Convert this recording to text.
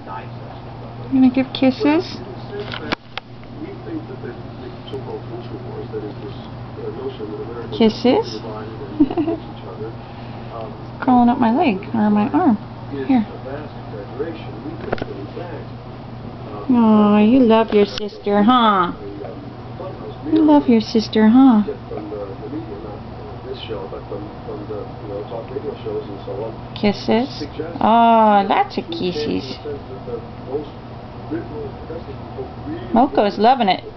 You gonna give kisses? Kisses? Crawling up my leg or my arm. Here. Oh, you love your sister, huh? You love your sister, huh? Kisses? Oh, lots of kisses. Moko's loving it.